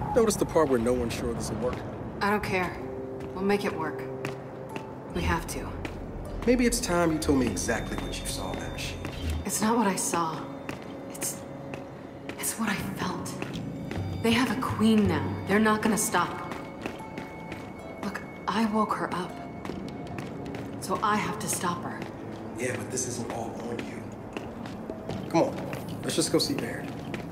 Notice the part where no one's sure this will work? I don't care. We'll make it work. We have to. Maybe it's time you told me exactly what you saw in that machine. It's not what I saw. It's what I felt. They have a queen now. They're not gonna stop. Look, I woke her up. So I have to stop her. Yeah, but this isn't all on you. Come on, let's just go see Baird.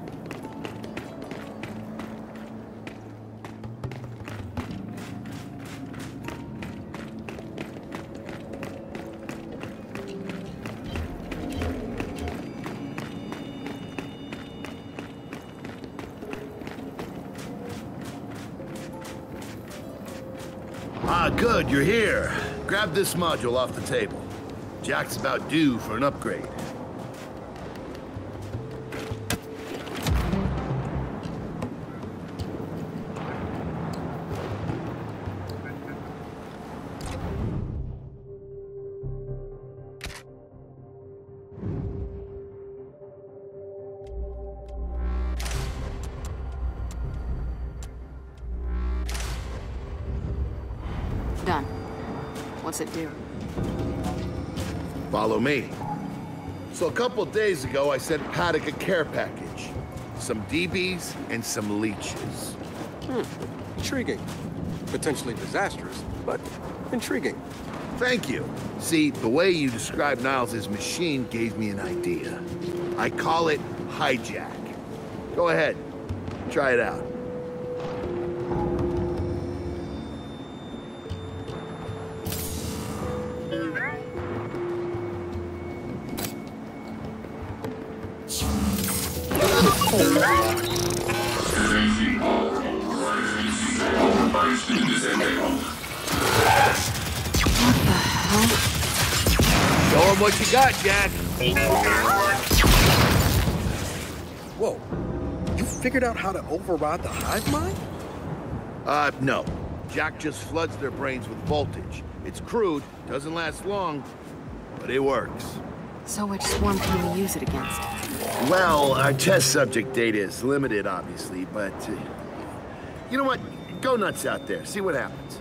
Ah, good, you're here. Grab this module off the table. Jack's about due for an upgrade. Done. What's it do? Follow me. So a couple of days ago, I sent Paddock a care package. Some DBs and some leeches. Intriguing. Potentially disastrous, but intriguing. Thank you. See, the way you described Niles' machine gave me an idea. I call it hijack. Go ahead. Try it out. Show him what you got, Jack. Whoa. You figured out how to override the hive mind? No. Jack just floods their brains with voltage. It's crude, doesn't last long, but it works. So which swarm can we use it against? Well, our test subject data is limited, obviously, but... you know what? Go nuts out there. See what happens.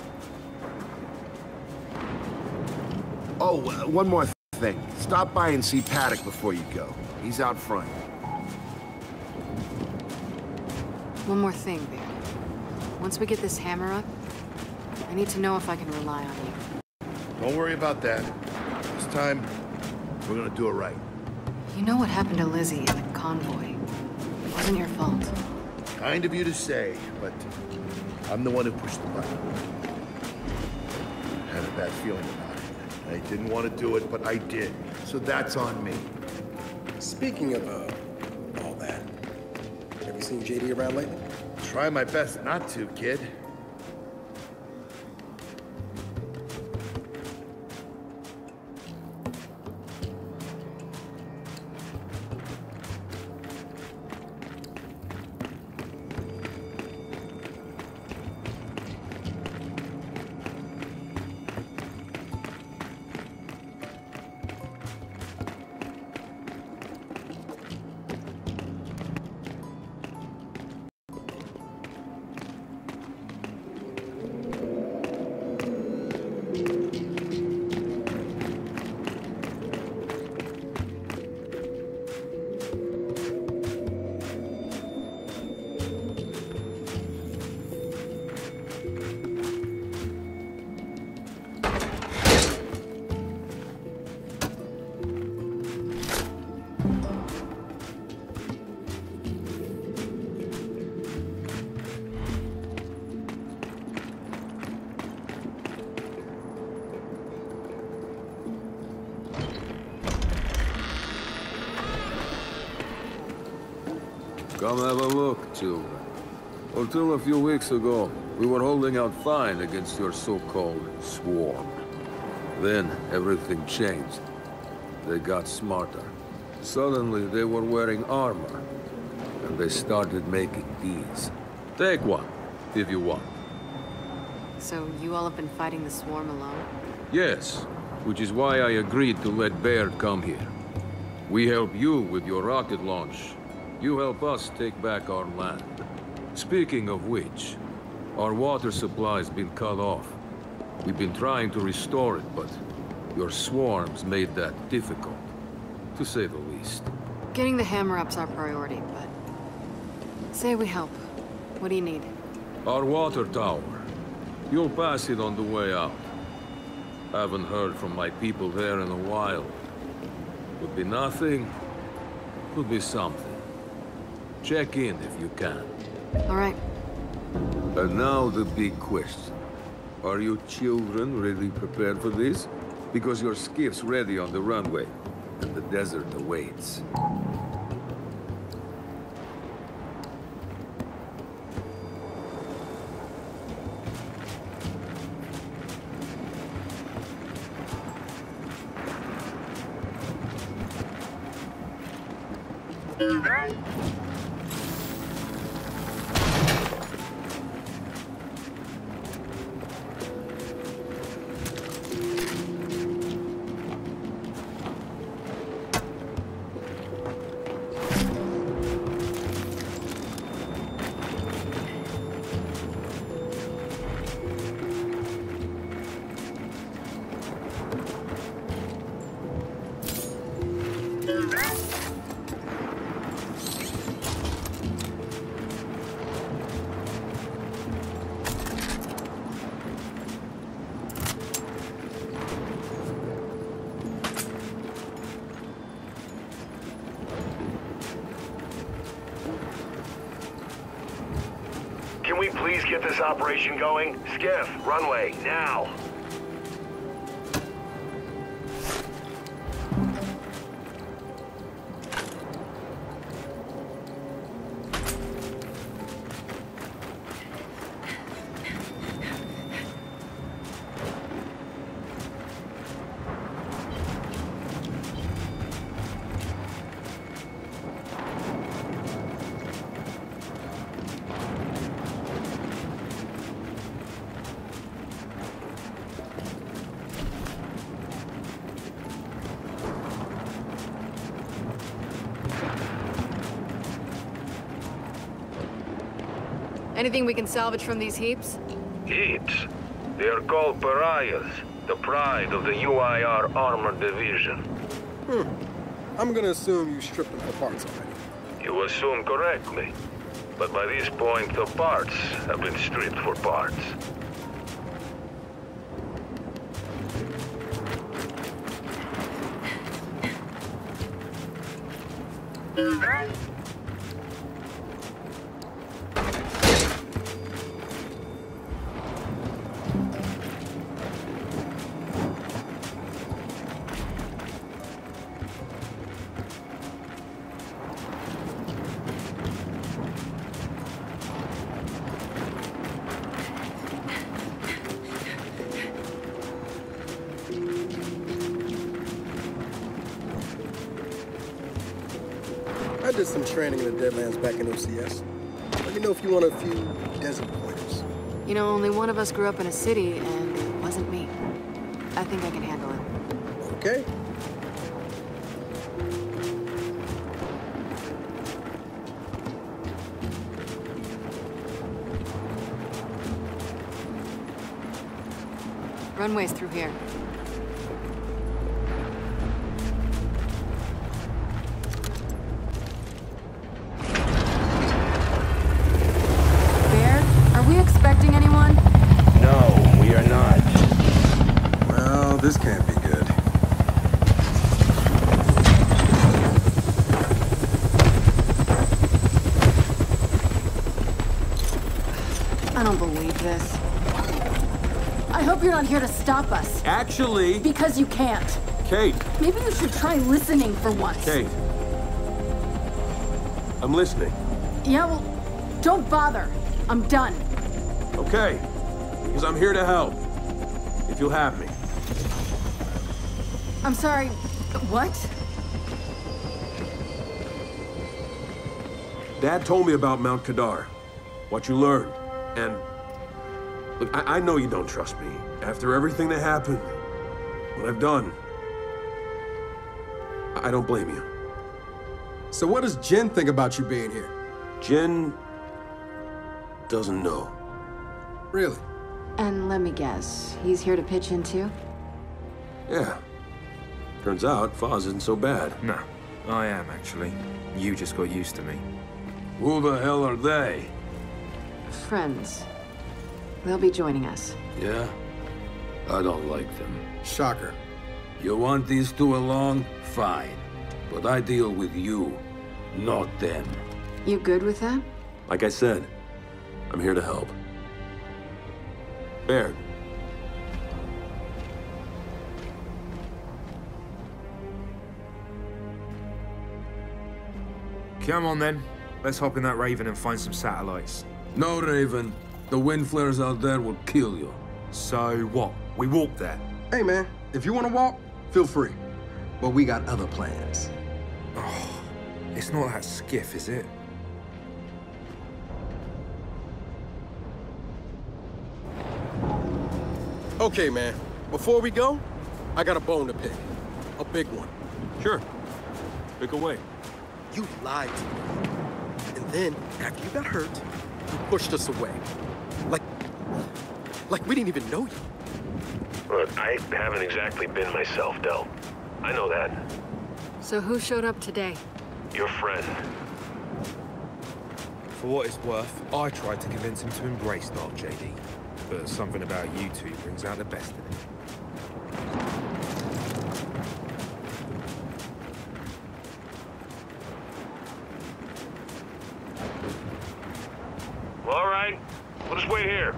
Oh, one more thing. Stop by and see Paddock before you go. He's out front. One more thing, Baird. Once we get this hammer up, I need to know if I can rely on you. Don't worry about that. This time, we're gonna do it right. You know what happened to Lizzie in the convoy. It wasn't your fault. Kind of you to say, but I'm the one who pushed the button. Had a bad feeling about it. I didn't want to do it, but I did. So that's on me. Speaking of, all that, have you seen JD around lately? Try my best not to, kid. Come have a look, children. Until a few weeks ago, we were holding out fine against your so-called swarm. Then, everything changed. They got smarter. Suddenly, they were wearing armor. And they started making these. Take one, if you want. So you all have been fighting the swarm alone? Yes, which is why I agreed to let Baird come here. We help you with your rocket launch. You help us take back our land. Speaking of which, our water supply's been cut off. We've been trying to restore it, but your swarms made that difficult, to say the least. Getting the hammer-up's our priority, but... Say we help. What do you need? Our water tower. You'll pass it on the way out. Haven't heard from my people there in a while. Could be nothing, could be something. Check in if you can. All right. And now the big question. Are you children really prepared for this? Because your skiff's ready on the runway, and the desert awaits. Can we please get this operation going? Skiff, runway, now! Anything we can salvage from these heaps? Heaps. They are called pariahs, the pride of the UIR Armored Division. I'm gonna assume you stripped them for parts already. You assume correctly. But by this point, the parts have been stripped for parts. I did some training in the Deadlands back in OCS. Let me know if you want a few desert pointers. You know, only one of us grew up in a city, and it wasn't me. I think I can handle it. Okay? Runway's through here. Baird, are we expecting anyone? No, we are not. Well, this can't be good. I don't believe this. I hope you're not here to stop us. Actually... Because you can't. Kate. Maybe you should try listening for once. Kate. I'm listening. Yeah, well, don't bother. I'm done. Okay. Because I'm here to help. If you'll have me. I'm sorry, what? Dad told me about Mount Kadar. What you learned. And... Look, I know you don't trust me. After everything that happened, what I've done, I don't blame you. So what does Jinn think about you being here? Jinn... doesn't know. Really? And let me guess, he's here to pitch in too? Yeah. Turns out, Foz isn't so bad. No, I am actually. You just got used to me. Who the hell are they? Friends. They'll be joining us. Yeah? I don't like them. Shocker. You want these two along? Fine. But I deal with you, not them. You good with that? Like I said, I'm here to help. Baird. Come on then. Let's hop in that Raven and find some satellites. No, Raven. The wind flares out there will kill you. So what? We walk there? Hey, man, if you want to walk, feel free. But we got other plans. Oh, it's not that skiff, is it? Okay, man, before we go, I got a bone to pick. A big one. Sure. Pick away. You lied to me. And then, after you got hurt, you pushed us away. Like we didn't even know you. Look, I haven't exactly been myself, Del. I know that. So who showed up today? Your friend. For what it's worth, I tried to convince him to embrace Dark JD. But something about you two brings out the best in him. Well, all right. We'll just wait here.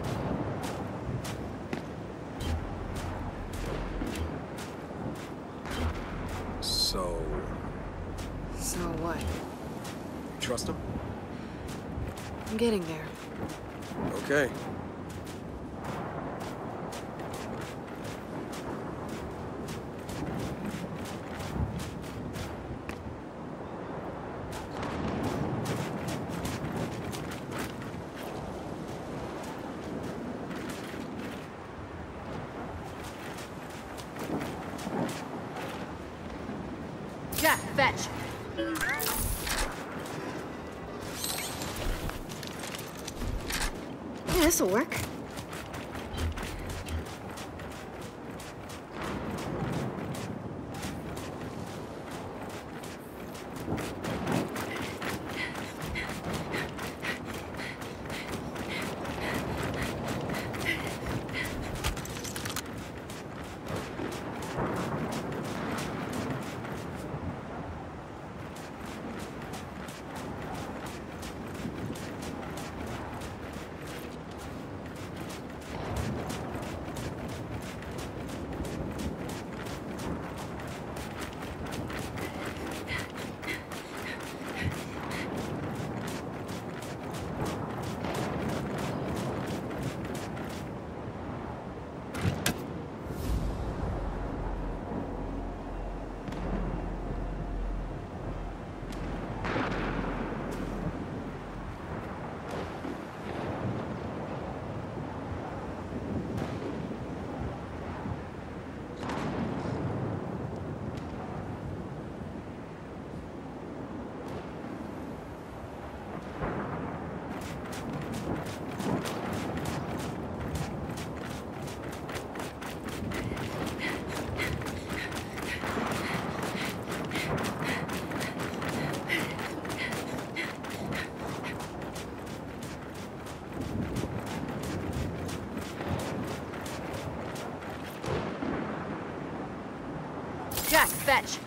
So what? You trust him? I'm getting there. Okay. Jack, fetch. Yeah, this'll work. Jack, fetch.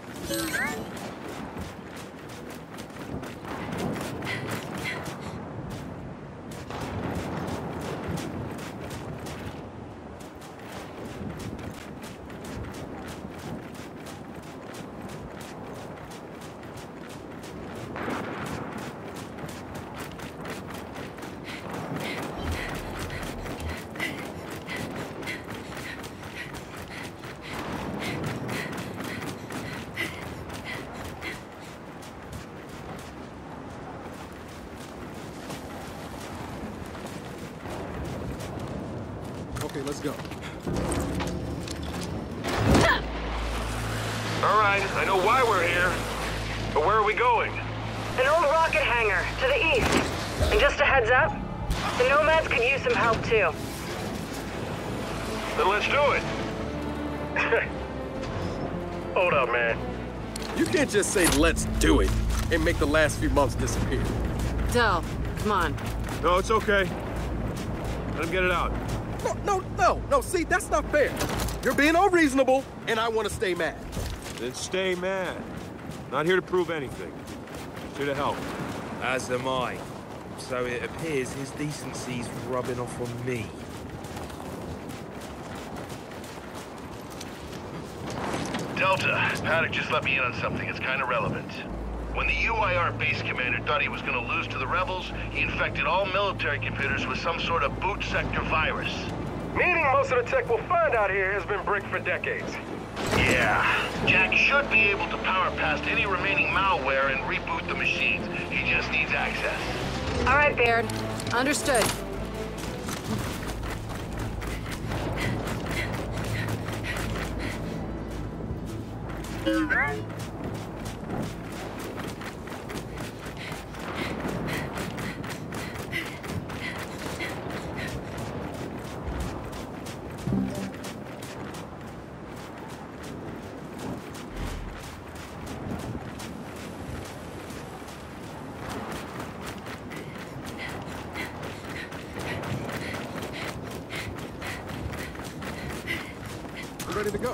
Okay, let's go. All right, I know why we're here. But where are we going? An old rocket hangar, to the east. And just a heads up, The Nomads could use some help, too. Then let's do it. Hold up, man. You can't just say, let's do it, and make the last few months disappear. Del, come on. No, it's okay. Let him get it out. No, see, that's not fair. You're being unreasonable, and I want to stay mad. Then stay mad. Not here to prove anything. Just here to help. As am I. So it appears his decency's rubbing off on me. Delta, Paddock just let me in on something. It's kind of relevant. When the UIR base commander thought he was going to lose to the rebels, he infected all military computers with some sort of boot sector virus. Meaning most of the tech we'll find out here has been bricked for decades. Yeah. Jack should be able to power past any remaining malware and reboot the machines. He just needs access. All right, Baird. Understood. We're ready to go.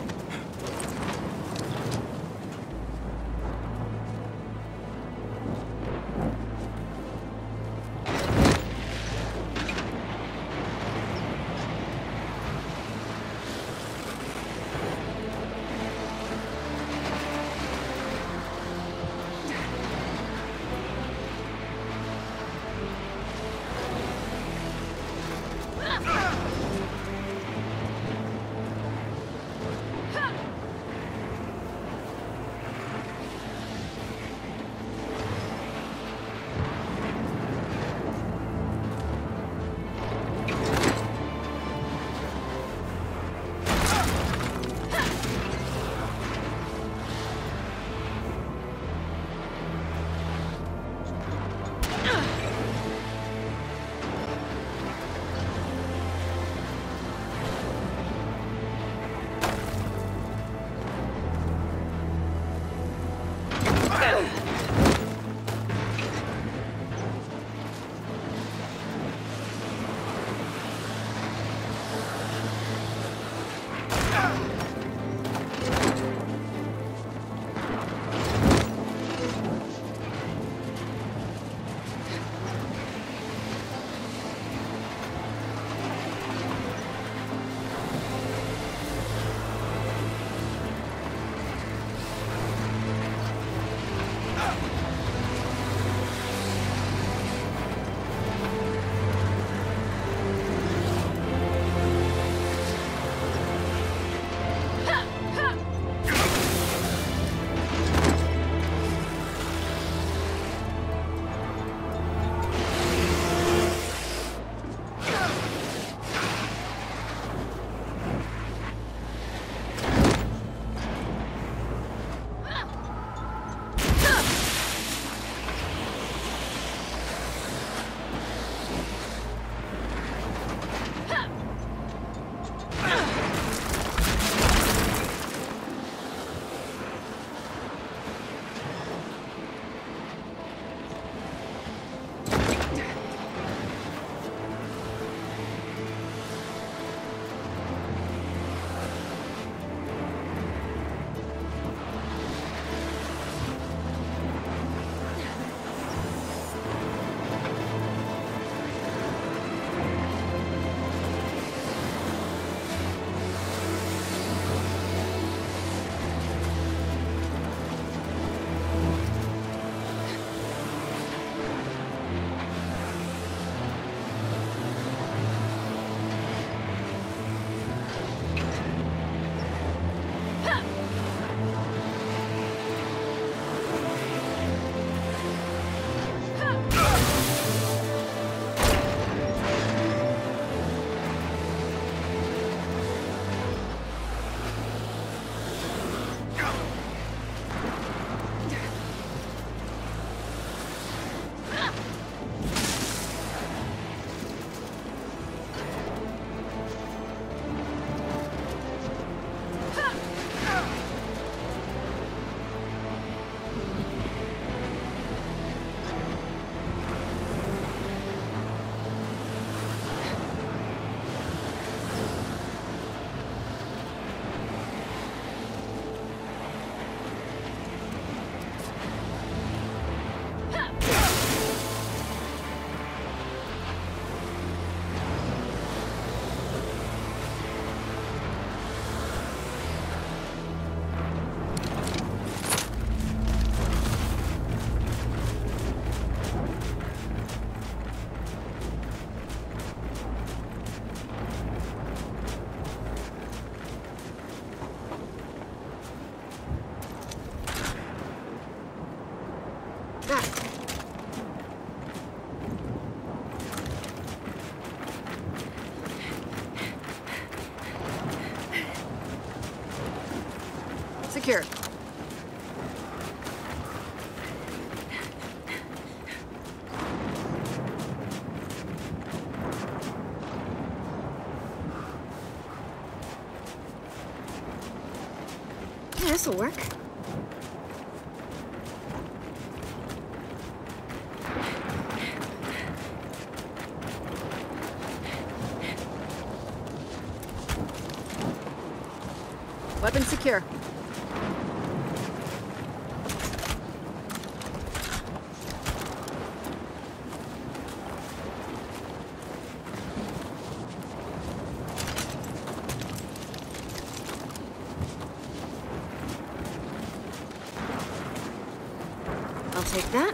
secure. Yeah, this'll work. Weapon secure. I'll take that.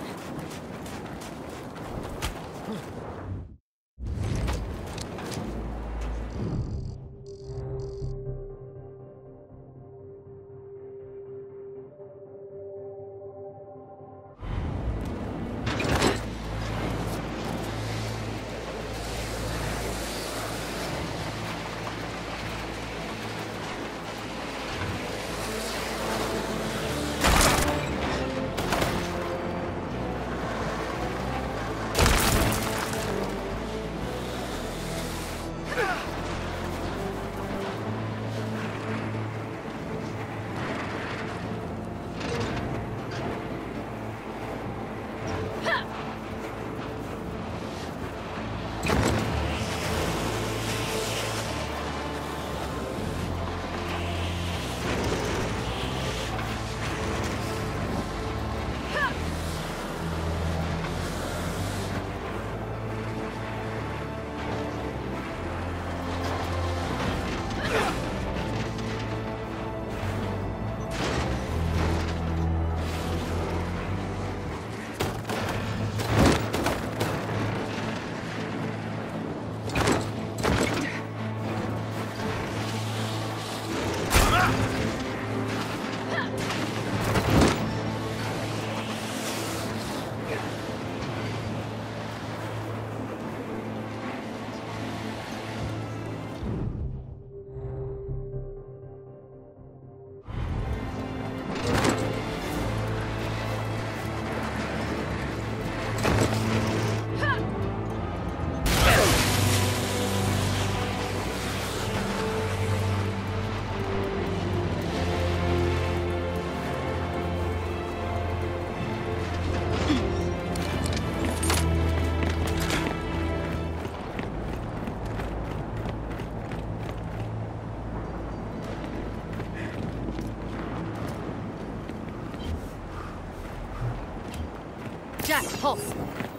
Jack, pulse.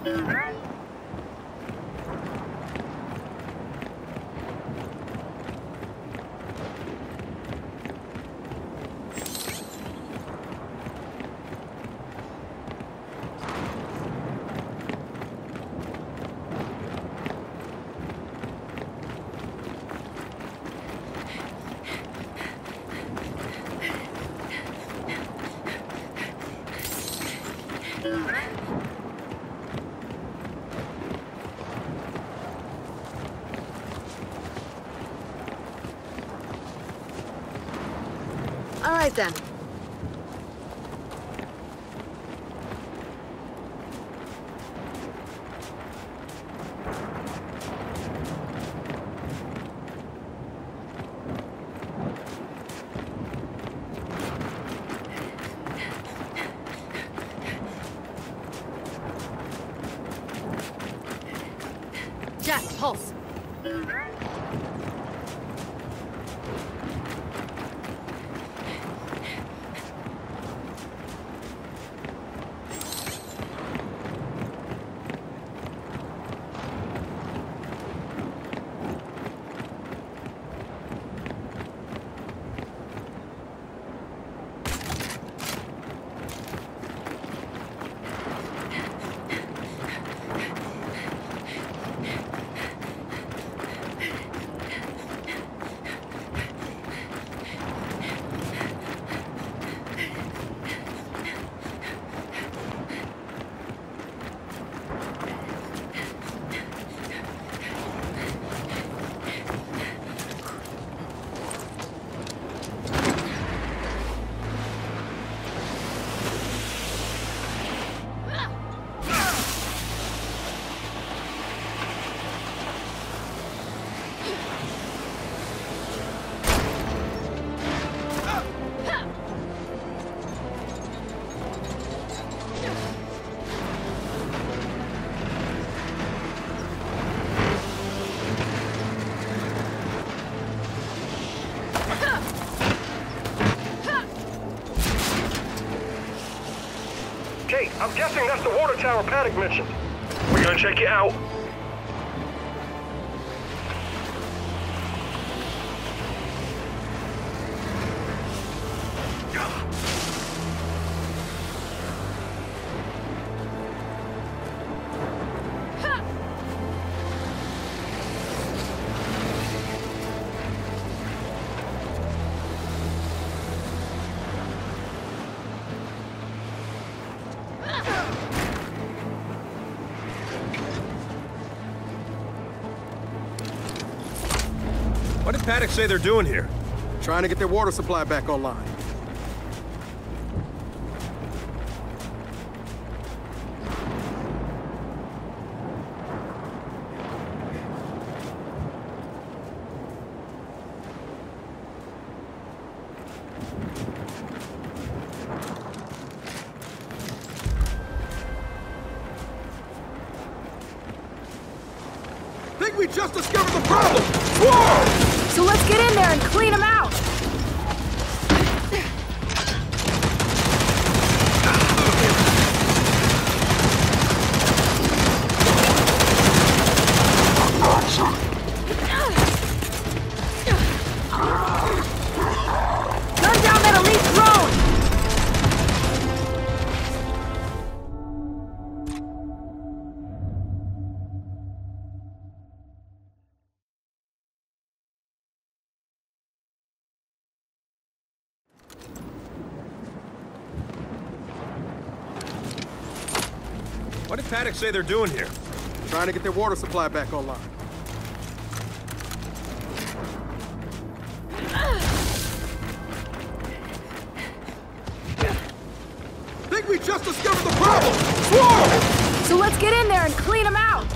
All right, then. Jack, pulse. Guessing that's the water tower Paddock mentioned. We're gonna check it out. What did Paddock say they're doing here? Trying to get their water supply back online. Think we just discovered the problem! Whoa! So let's get in there and clean them out! Gun down that elite drone! What did Paddock say they're doing here? Trying to get their water supply back online. Think we just discovered the problem! Whoa! So let's get in there and clean them out!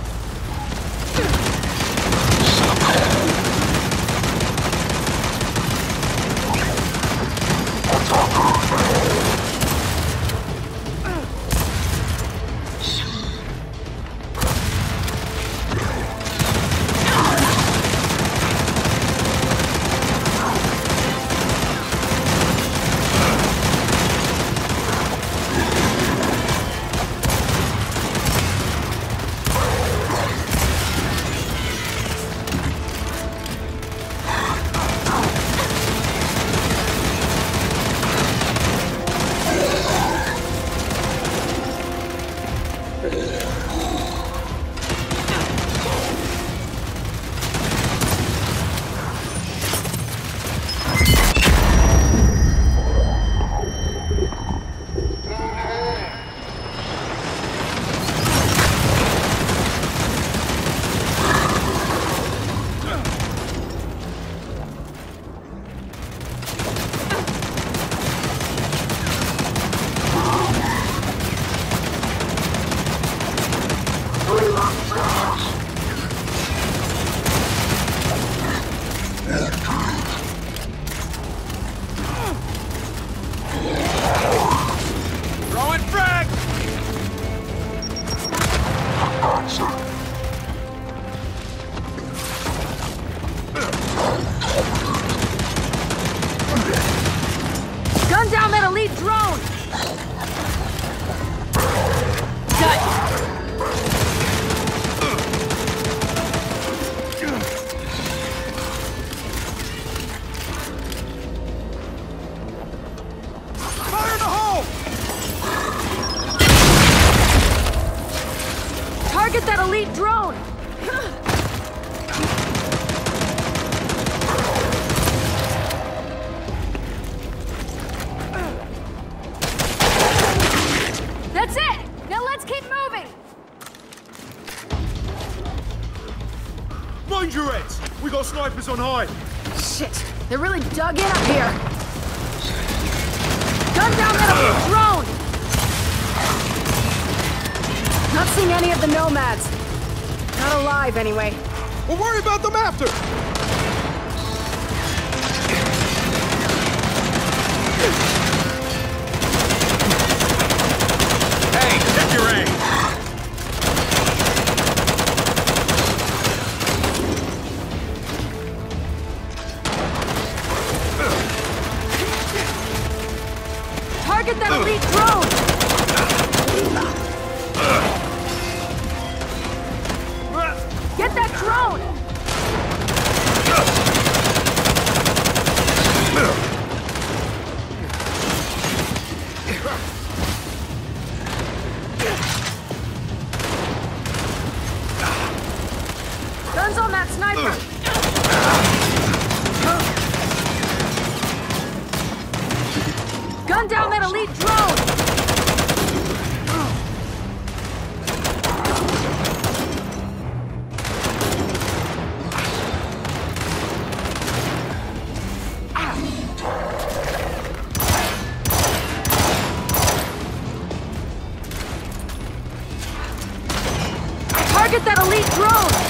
Gun down that elite drone! Fire in the hole! Target that elite drone! That's it! Now let's keep moving! Mind your heads! We got snipers on high! Shit, they're really dug in up here! Gun down that elite drone! Not seeing any of the nomads. Not alive, anyway. We'll worry about them after! Hey, check your aim! Target that elite drone! Guns on that sniper! Gun down that elite drone! Target that elite drone!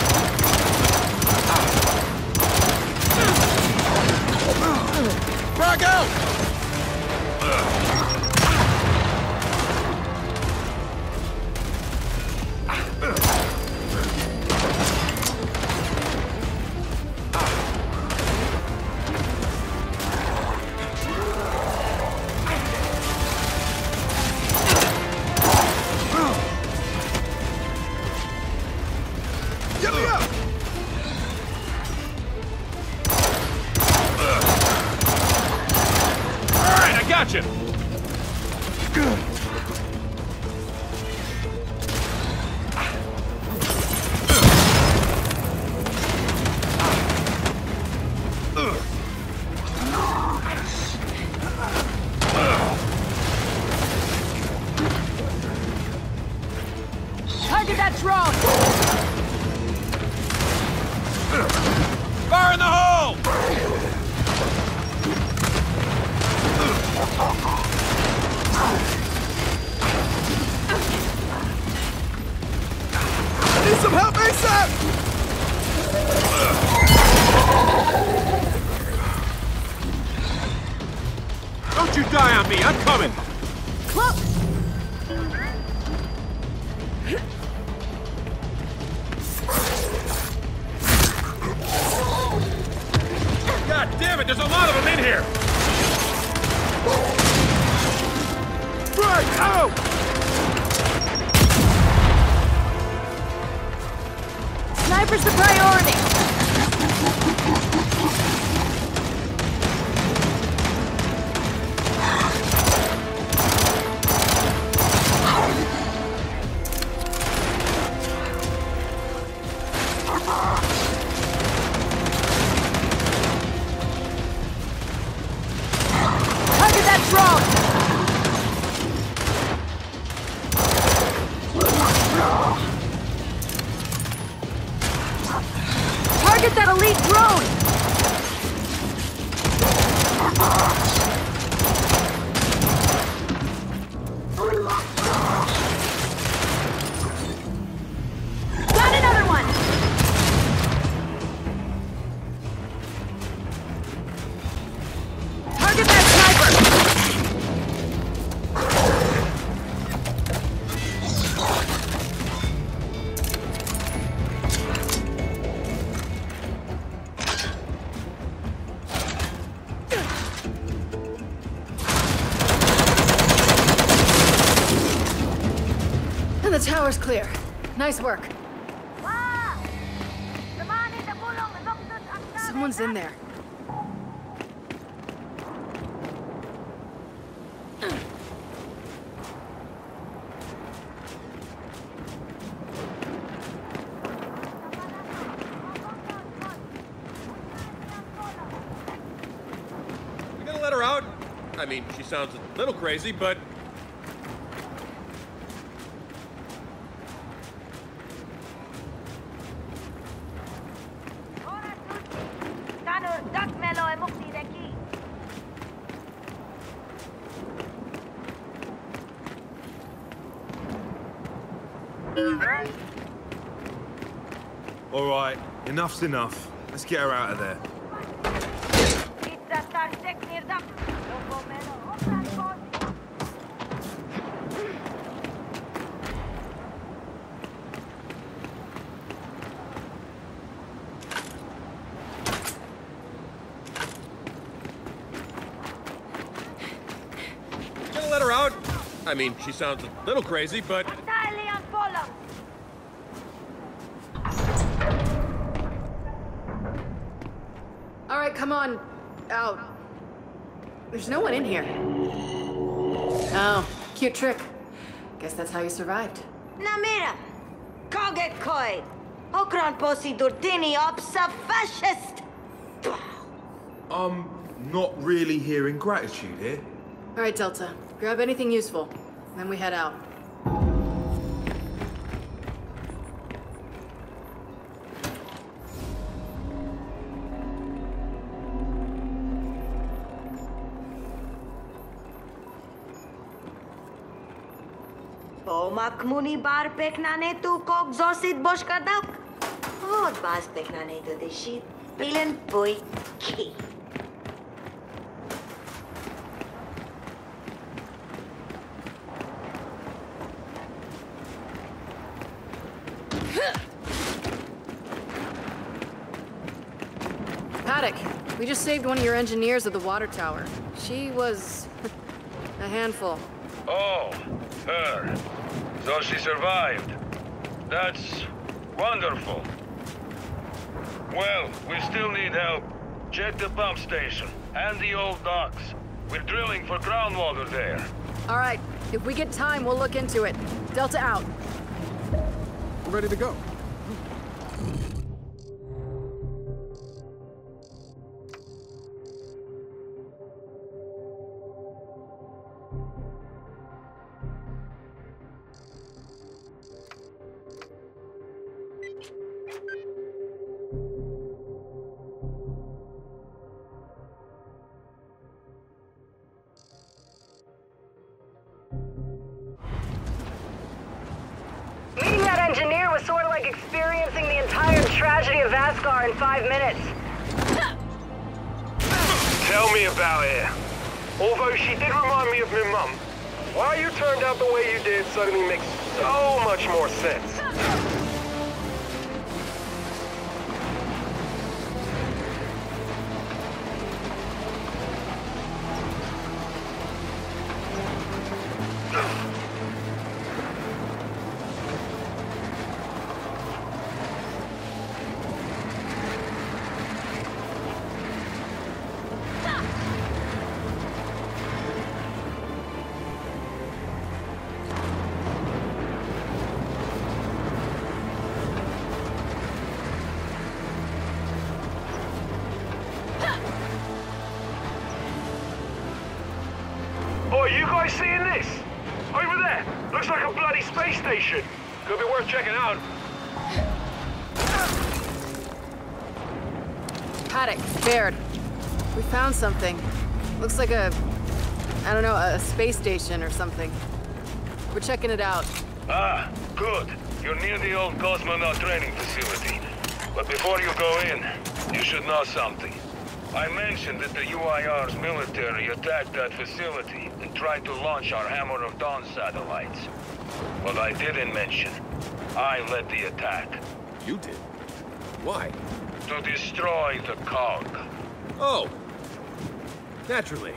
Frag out! Get me up! Alright, I got you! Target that drone! Fire in the hole! I need some help ASAP! Don't you die on me, I'm coming! Close! God damn it, there's a lot of them in here! Right, out! Sniper's the priority! Target that drone! Target that elite drone! Got another one! Target that sniper! And the tower's clear. Nice work. Someone's in there. You gonna let her out? I mean, she sounds a little crazy, but... Alright, enough's enough. Let's get her out of there. You gonna let her out? I mean, she sounds a little crazy, but... All right, come on. Out. There's no one in here. Oh, cute trick. Guess that's how you survived. Namira! Koget koi! Okran posi durtini opsa fascist! Not really hearing gratitude here. All right, Delta. Grab anything useful. Then we head out. Makmuni bar peknane tu kok zosit bosh kardak. Od bas peknane tu deshi pilen poi ki. Paddock, we just saved one of your engineers at the water tower. She was a handful. Oh, her. So she survived. That's wonderful. Well, we still need help. Check the pump station and the old docks. We're drilling for groundwater there. All right. If we get time, we'll look into it. Delta out. We're ready to go. Meeting that engineer was sort of like experiencing the entire tragedy of Asgard in 5 minutes. Tell me about it. Although she did remind me of my mum, why you turned out the way you did suddenly makes so much more sense. Oh, you guys seeing this? Over there! Looks like a bloody space station! Could be worth checking out. Paddock, Baird. We found something. Looks like I don't know, a space station or something. We're checking it out. Ah, good. You're near the old cosmonaut training facility. But before you go in, you should know something. I mentioned that the UIR's military attacked that facility and tried to launch our Hammer of Dawn satellites. What I didn't mention, I led the attack. You did? Why? To destroy the cog. Oh. Naturally.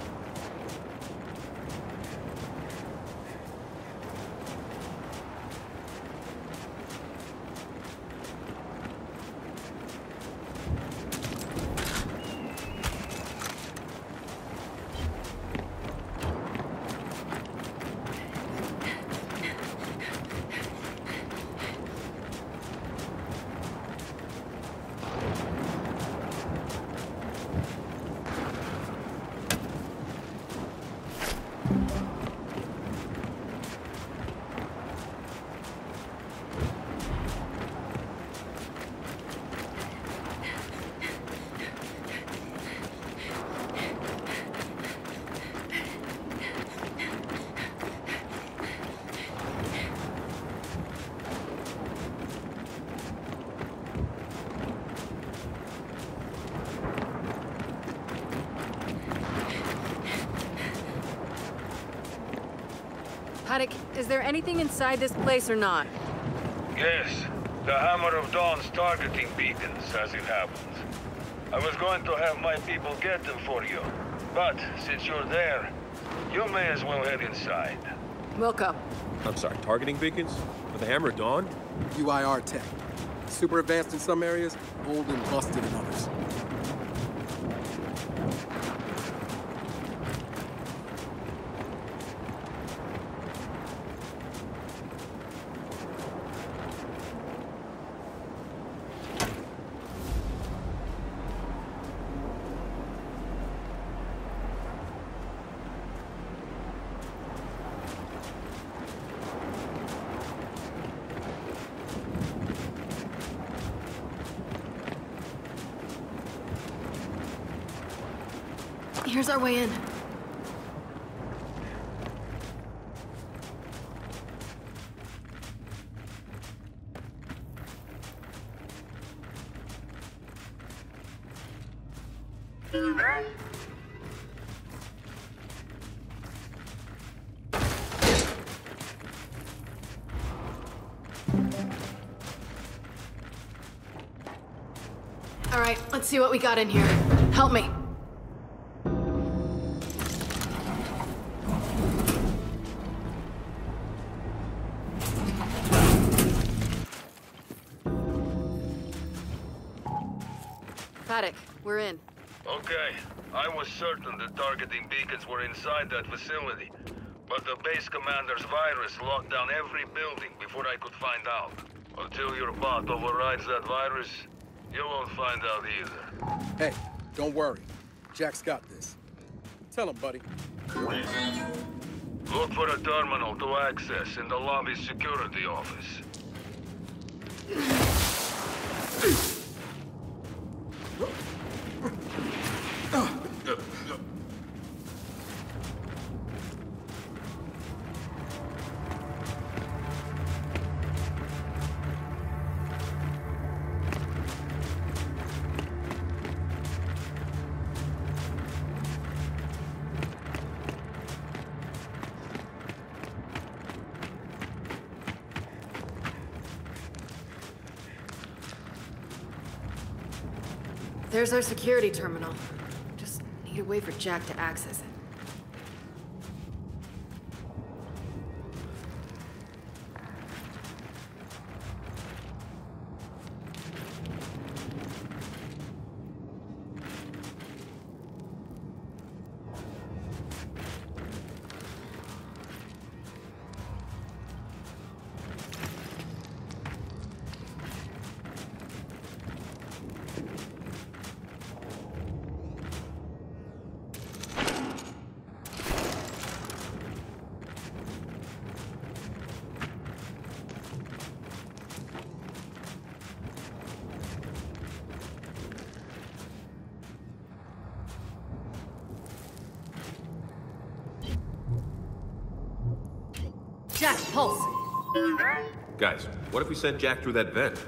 Paddock, is there anything inside this place or not? Yes, the Hammer of Dawn's targeting beacons, as it happens. I was going to have my people get them for you, but since you're there, you may as well head inside. Wilco. I'm sorry, targeting beacons? For the Hammer of Dawn? UIR tech. Super advanced in some areas, old and busted in others. Here's our way in. All right, let's see what we got in here. Help me. Paddock, we're in. Okay. I was certain the targeting beacons were inside that facility, but the base commander's virus locked down every building before I could find out. Until your bot overrides that virus, you won't find out either. Hey, don't worry. Jack's got this. Tell him, buddy. Look for a terminal to access in the lobby's security office. There's our security terminal. Just need a way for Jack to access it. Jack, pulse. Guys, what if we sent Jack through that vent?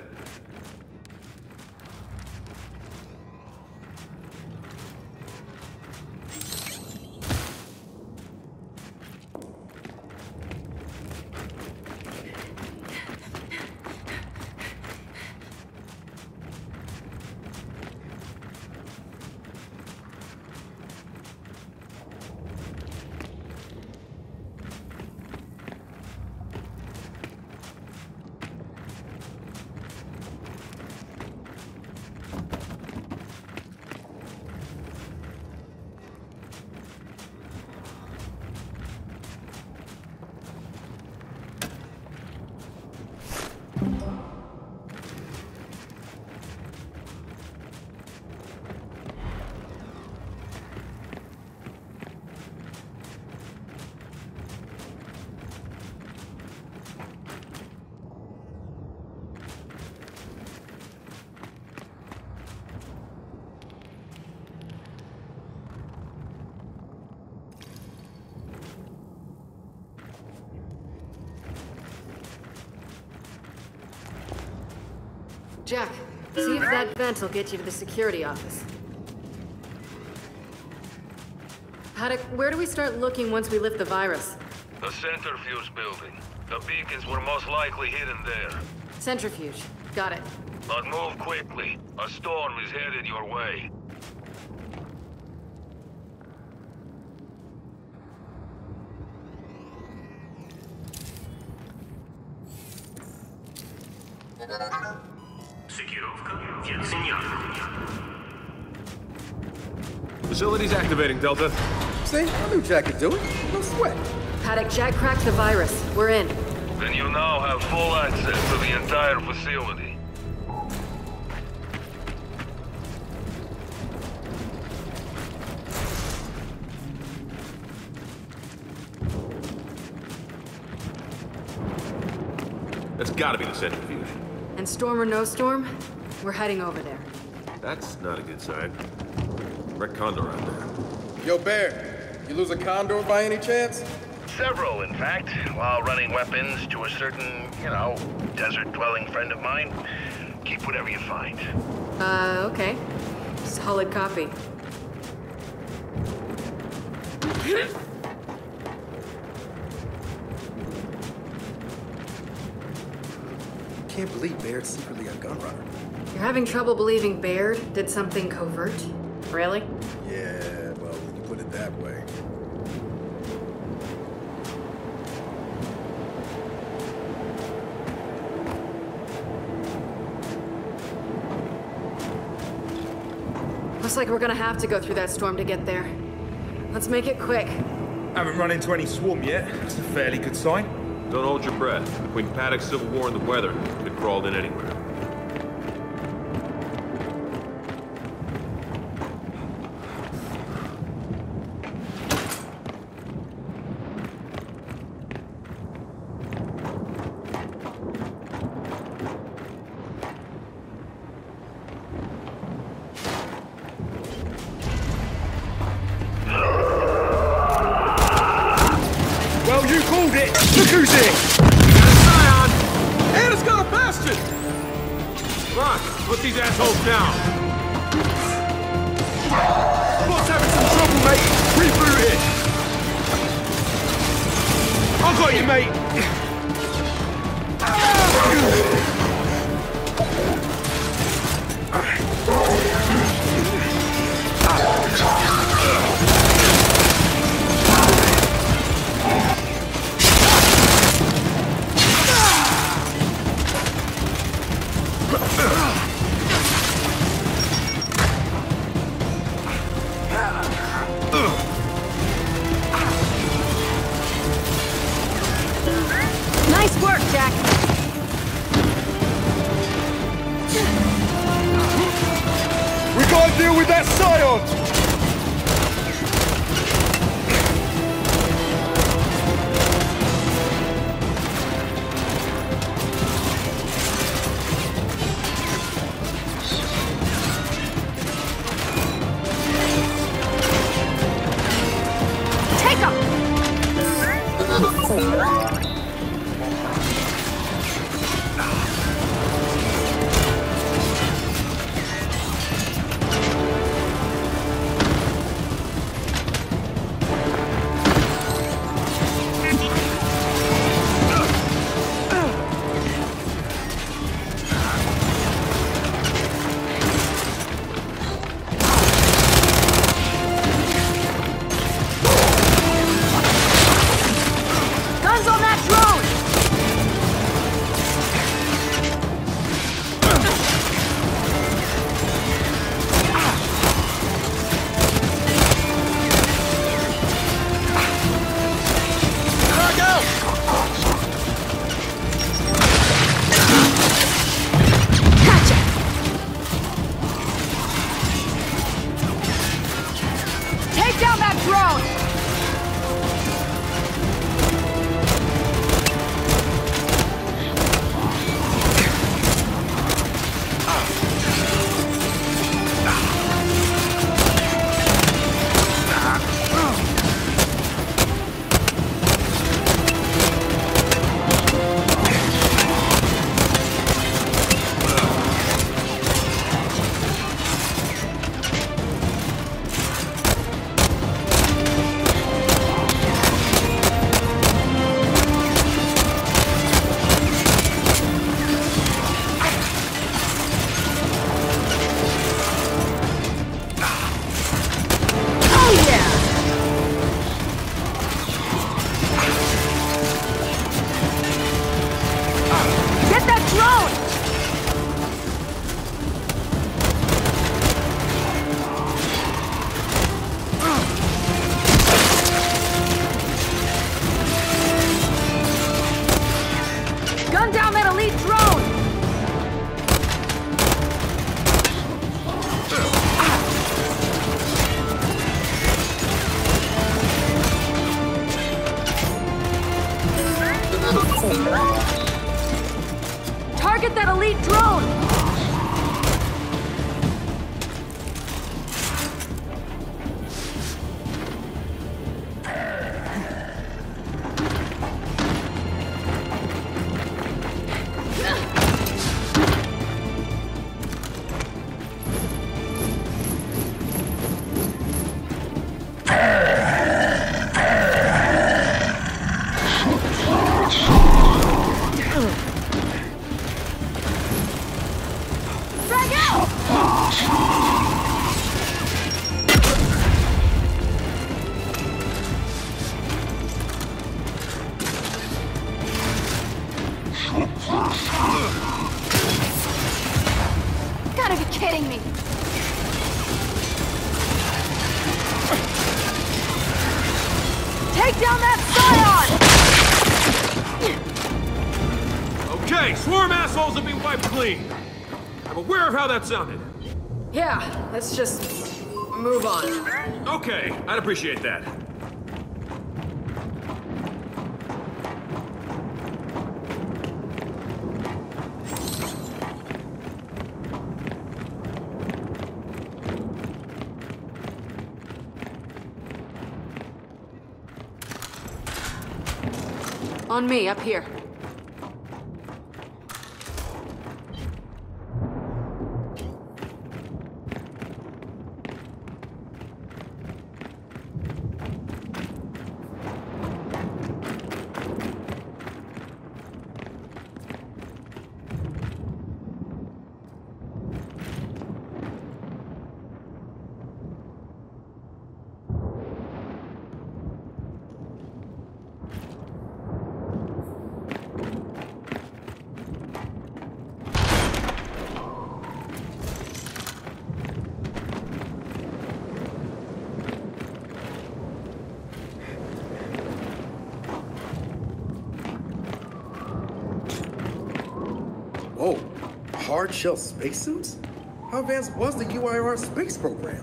Jack, see if that vent will get you to the security office. Paddock, where do we start looking once we lift the virus? The centrifuge building. The beacons were most likely hidden there. Centrifuge. Got it. But move quickly. A storm is headed your way. Facility's activating, Delta. See? I knew Jack could do it. No sweat. Paddock, Jack cracked the virus. We're in. Then you now have full access to the entire facility. That's gotta be the centrifuge. And storm or no storm, we're heading over there. That's not a good sign. Red Condor out there. Yo, Bear, you lose a condor by any chance? Several, in fact, while running weapons to a certain, desert-dwelling friend of mine. Keep whatever you find. Okay. Solid copy. Can't believe Baird's secretly a gun runner. You're having trouble believing Baird did something covert? Really? Yeah, well, when you put it that way. Looks like we're gonna have to go through that storm to get there. Let's make it quick. Haven't run into any swarm yet. That's a fairly good sign. Don't hold your breath. Between Paddock's civil war and the weather, could have crawled in anywhere. Well, you called it! Look who's here! Scion! And it's got a bastion! Come on, put these assholes down! Boss having some trouble, mate! Reboot it! I got you, mate! Nice work, Jack! We gotta deal with that Scion! Take him! kidding me? Take down that Scion! Okay, swarm assholes have been wiped clean. I'm aware of how that sounded. Yeah, let's just move on. Okay, I'd appreciate that. On me, up here. Whoa, hard shell spacesuits? How advanced was the UIR space program?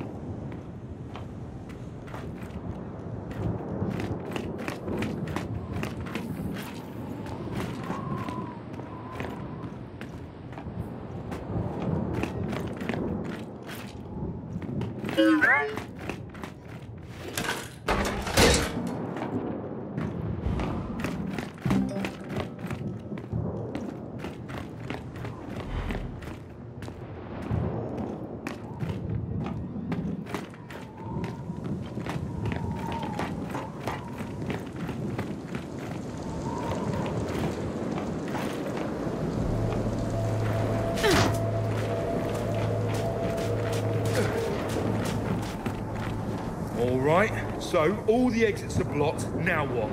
All right, so all the exits are blocked. Now what?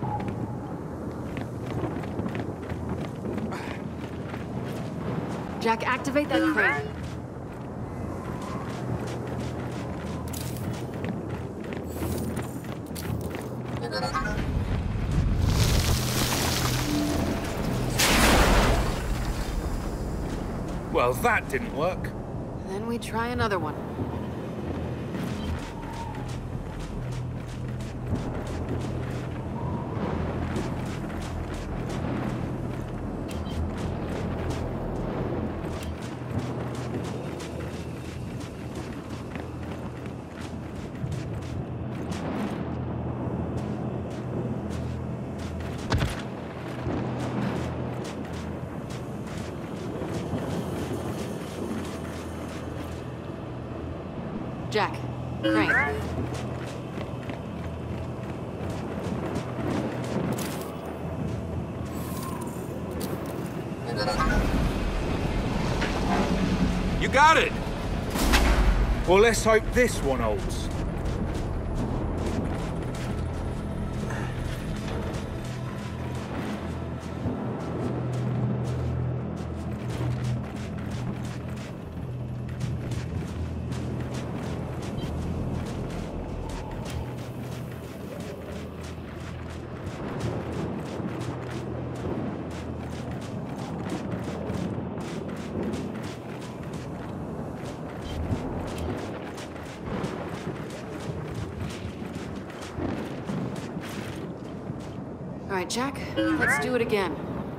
Jack, activate that crane. Well, that didn't work. Then we try another one. Jack, crane. You got it! Well, let's hope this one holds. All right, Jack, let's do it again.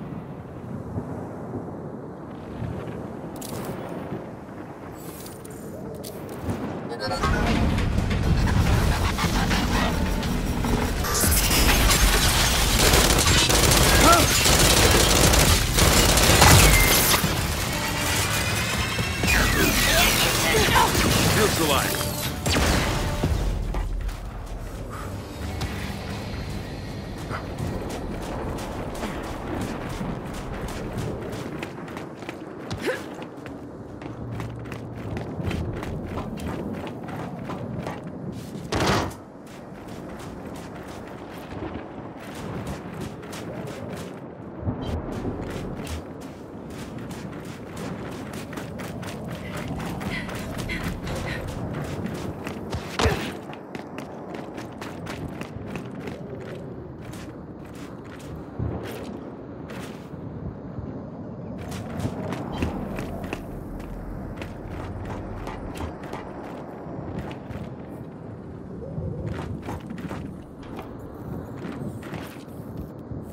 Neutralize.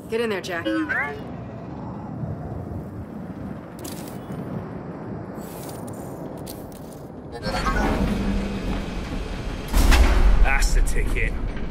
Get in there, Jack. That's the ticket.